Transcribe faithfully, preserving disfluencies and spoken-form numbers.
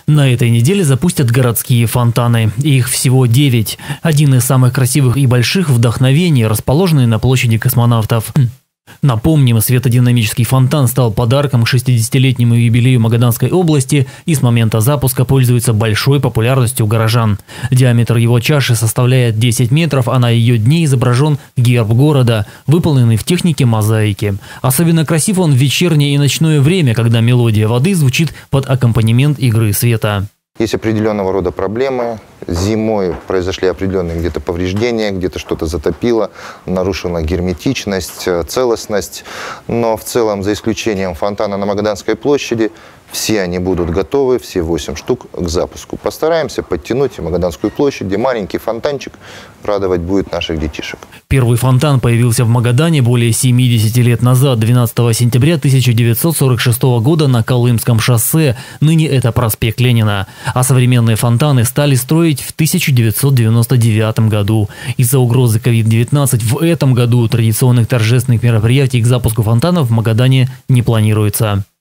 На этой неделе запустят городские фонтаны. Их всего девять. Один из самых красивых и больших вдохновений, расположенный на площади Космонавтов. Напомним, светодинамический фонтан стал подарком к шестидесятилетнему юбилею Магаданской области и с момента запуска пользуется большой популярностью у горожан. Диаметр его чаши составляет десять метров, а на ее дне изображен герб города, выполненный в технике мозаики. Особенно красив он в вечернее и ночное время, когда мелодия воды звучит под аккомпанемент игры света. Есть определенного рода проблемы. Зимой произошли определенные где-то повреждения, где-то что-то затопило, нарушена герметичность, целостность. Но в целом, за исключением фонтана на Магаданской площади, все они будут готовы, все восемь штук, к запуску. Постараемся подтянуть и Магаданскую площадь, где маленький фонтанчик радовать будет наших детишек. Первый фонтан появился в Магадане более семидесяти лет назад, двенадцатого сентября тысяча девятьсот сорок шестого года на Колымском шоссе, ныне это проспект Ленина. А современные фонтаны стали строить в тысяча девятьсот девяносто девятом году. Из-за угрозы ковид девятнадцать в этом году традиционных торжественных мероприятий к запуску фонтанов в Магадане не планируется.